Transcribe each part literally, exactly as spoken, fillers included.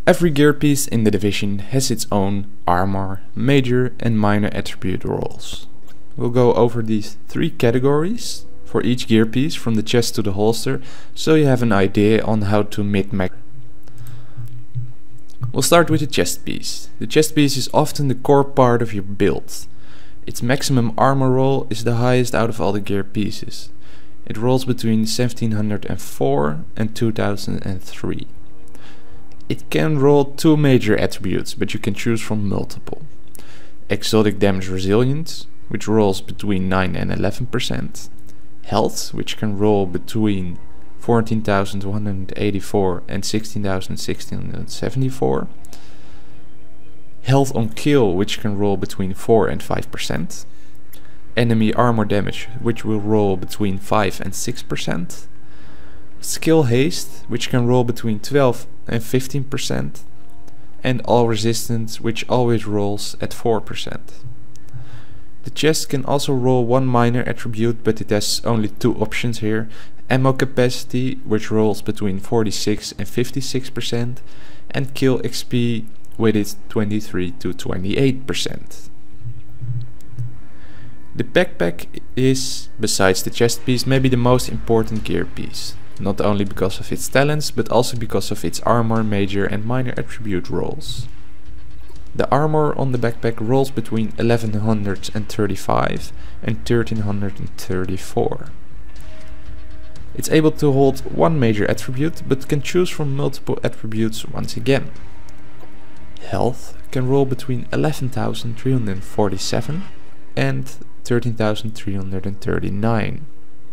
Every gear piece in the division has its own armor, major and minor attribute roles. We'll go over these three categories for each gear piece from the chest to the holster, so you have an idea on how to min-max. We'll start with the chest piece. The chest piece is often the core part of your build. Its maximum armor roll is the highest out of all the gear pieces. It rolls between seventeen oh four and two thousand three. It can roll two major attributes, but you can choose from multiple. Exotic damage resilience, which rolls between nine and eleven percent. Health, which can roll between fourteen thousand one hundred eighty-four and sixteen thousand six hundred seventy-four. Health on kill, which can roll between four and five percent. Enemy armor damage, which will roll between five and six percent. Skill haste, which can roll between twelve and fifteen percent. And all resistance, which always rolls at four percent. The chest can also roll one minor attribute, but it has only two options here. Ammo capacity, which rolls between forty-six and fifty-six percent, and kill X P with its twenty-three to twenty-eight percent. The backpack is, besides the chest piece, maybe the most important gear piece. Not only because of its talents, but also because of its armor, major and minor attribute rolls. The armor on the backpack rolls between eleven thirty-five and thirteen thirty-four. It's able to hold one major attribute, but can choose from multiple attributes once again. Health can roll between eleven thousand three hundred forty-seven and thirteen thousand three hundred thirty-nine.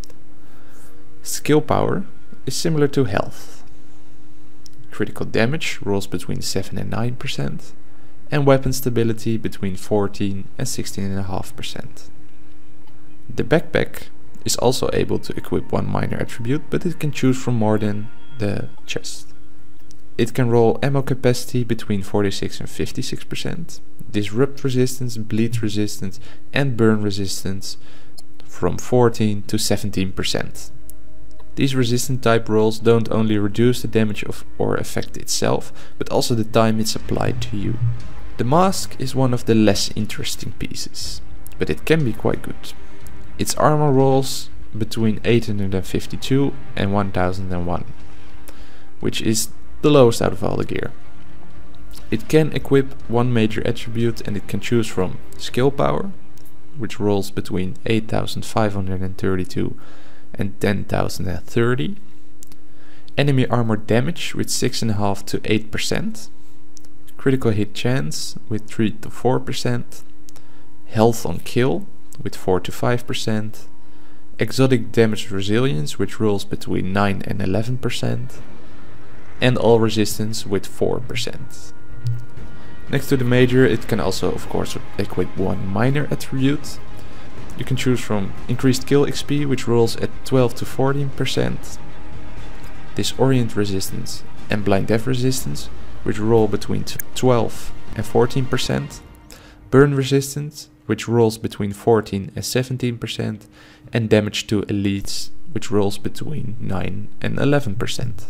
Skill power is similar to health. Critical damage rolls between seven and nine percent, and weapon stability between fourteen and sixteen point five percent. The backpack is also able to equip one minor attribute, but it can choose from more than the chest. It can roll ammo capacity between forty-six and fifty-six percent, disrupt resistance, bleed resistance and burn resistance from fourteen to seventeen percent. These resistant type rolls don't only reduce the damage of or effect itself, but also the time it's applied to you. The mask is one of the less interesting pieces, but it can be quite good. Its armor rolls between eight hundred fifty-two and one thousand one, which is the lowest out of all the gear. It can equip one major attribute, and it can choose from skill power, which rolls between eight thousand five hundred thirty-two and ten thousand thirty. Enemy armor damage with six point five to eight percent. Critical hit chance with three to four percent. Health on kill with four to five percent. Exotic damage resilience, which rolls between nine and eleven percent. And all resistance with four percent. Next to the major, it can also of course equip one minor attribute. You can choose from increased kill X P, which rolls at twelve to fourteen percent. Disorient resistance and blind death resistance, which roll between twelve and fourteen percent. Burn resistance, which rolls between fourteen and seventeen percent. And damage to elites, which rolls between nine and eleven percent.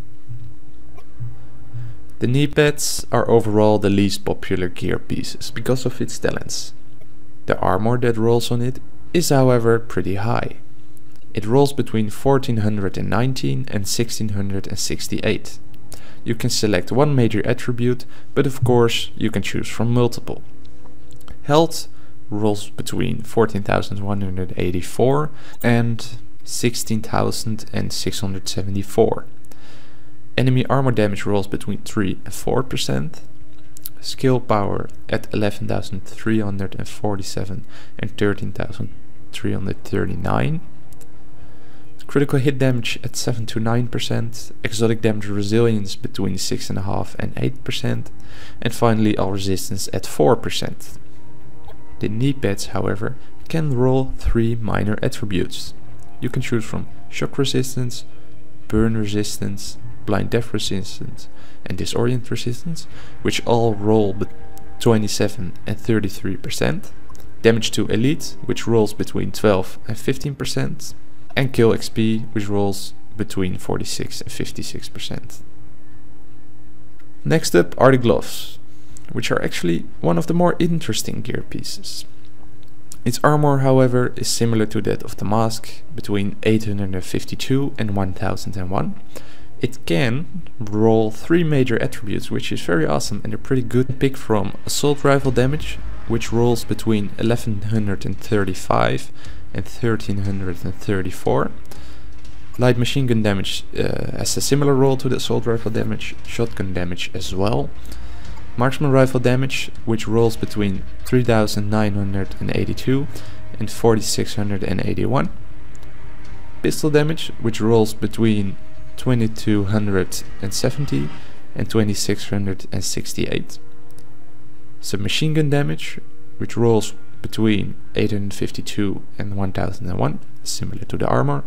The knee pads are overall the least popular gear pieces because of its talents. The armor that rolls on it is however pretty high. It rolls between fourteen nineteen and sixteen sixty-eight. You can select one major attribute, but of course you can choose from multiple. Health rolls between fourteen thousand one hundred eighty-four and sixteen thousand six hundred seventy-four. Enemy armor damage rolls between three and four percent. Skill power at eleven thousand three hundred forty-seven and thirteen thousand three hundred thirty-nine. Critical hit damage at seven to nine percent. Exotic damage resilience between six point five and eight percent. And finally all resistance at four percent. The knee pads, however, can roll three minor attributes. You can choose from shock resistance, burn resistance, blind death resistance and disorient resistance, which all roll twenty-seven and thirty-three percent. Damage to elite, which rolls between twelve and fifteen percent. And kill X P, which rolls between forty-six and fifty-six percent. Next up are the gloves, which are actually one of the more interesting gear pieces. Its armor, however, is similar to that of the mask, between eight hundred fifty-two and one thousand one. It can roll three major attributes, which is very awesome and a pretty good pick from assault rifle damage, which rolls between eleven thirty-five and thirteen thirty-four. Light machine gun damage uh, has a similar roll to the assault rifle damage, shotgun damage as well. Marksman rifle damage, which rolls between three thousand nine hundred eighty-two and four thousand six hundred eighty-one. Pistol damage, which rolls between twenty-two hundred seventy and twenty-six hundred sixty-eight. Submachine gun damage, which rolls between eight hundred fifty-two and one thousand one, similar to the armor.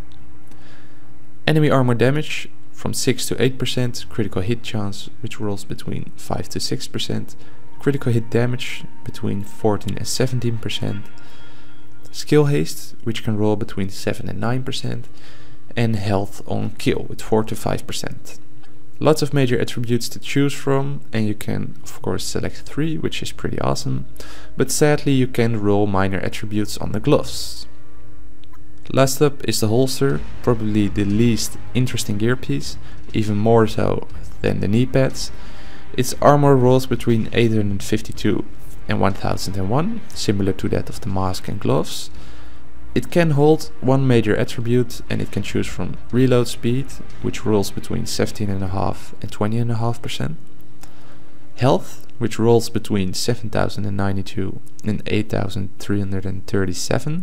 Enemy armor damage from six to eight percent, critical hit chance, which rolls between five to six percent, critical hit damage between fourteen and seventeen percent, skill haste, which can roll between seven and nine percent, and health on kill with four to five percent. Lots of major attributes to choose from, and you can of course select three, which is pretty awesome, but sadly you can roll minor attributes on the gloves. Last up is the holster, probably the least interesting gear piece, even more so than the knee pads. Its armor rolls between eight hundred fifty-two and one thousand one, similar to that of the mask and gloves. It can hold one major attribute, and it can choose from reload speed, which rolls between seventeen point five and twenty point five percent. Health, which rolls between seven thousand ninety-two and eight thousand three hundred thirty-seven.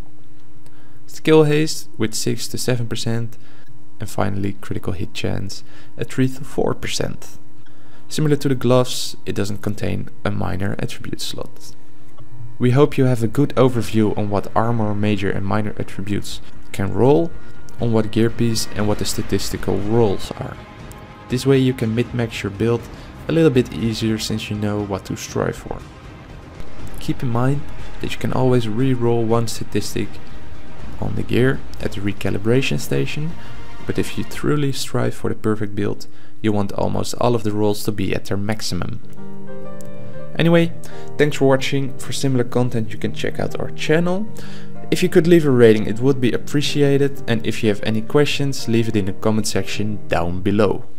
Skill haste with six to seven percent, and finally critical hit chance at three to four percent. Similar to the gloves, it doesn't contain a minor attribute slot. We hope you have a good overview on what armor, major and minor attributes can roll, on what gear piece and what the statistical rolls are. This way you can min-max your build a little bit easier since you know what to strive for. Keep in mind that you can always re-roll one statistic on the gear at the recalibration station, but if you truly strive for the perfect build, you want almost all of the rolls to be at their maximum. Anyway, thanks for watching. For similar content you can check out our channel. If you could leave a rating, it would be appreciated, and if you have any questions, leave it in the comment section down below.